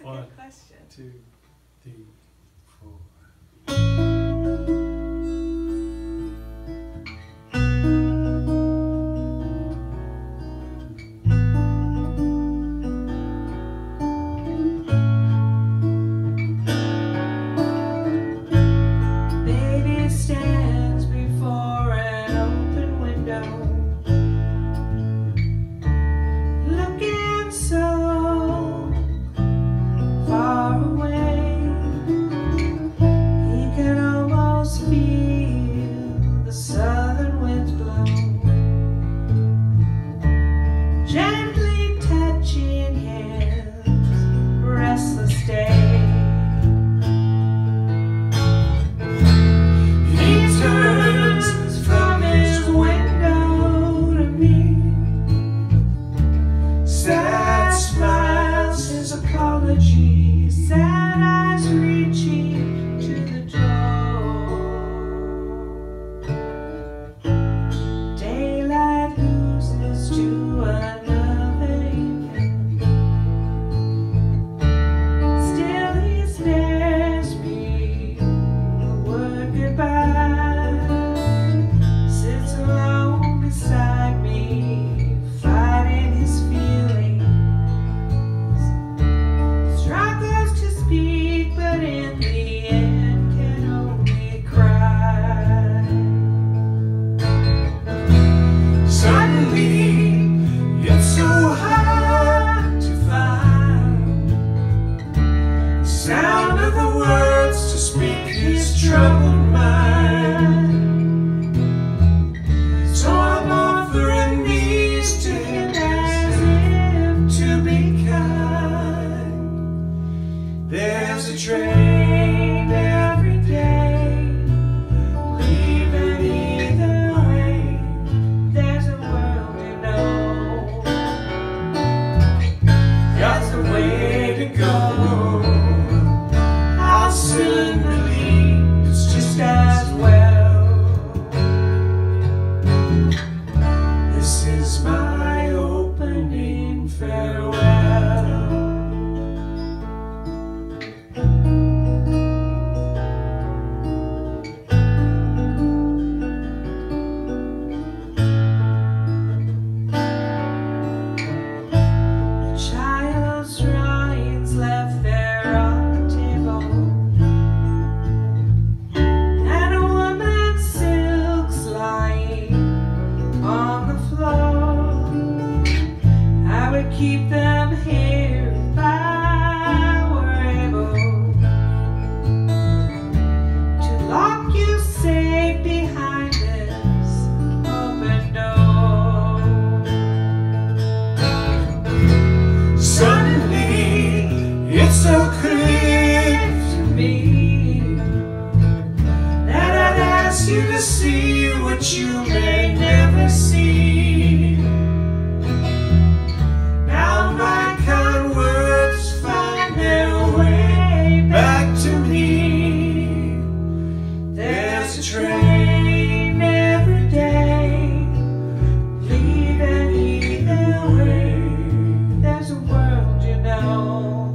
a good question. 2, 3, 4. Baby stands before an open window, looking so far away. He can almost feel the southern winds blow, gently touching his restless day. Sad smiles, his apologies, sad eyes reaching to the door. Daylight loses to another evening. Still he stares me the word goodbye. Sits alone beside me, fighting his feelings. Struggles to speak, but in the end can only cry. Suddenly, it's so hard to find the sound of the words to speak his troubled mind. So I'm offering these to him as if to be kind. There's a train every day, leaving either way. There's a world you know, there's a way to go. I'll soon believe it's just as well. This is my opening farewell. The child's drawings left there on the table, and a woman's silks lying on the floor. I would keep them here if I were able to lock you safe behind this open door. Suddenly, it's so clear to me that I'd ask you to see what you may never see. Now my kind words find their way back to me. There's a train every day, leaving either way. There's a world you know,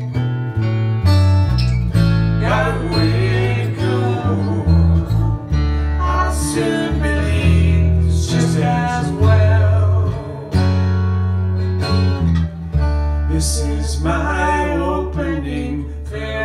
got a way to go. I'll soon believe it's just as well. This is my opening farewell.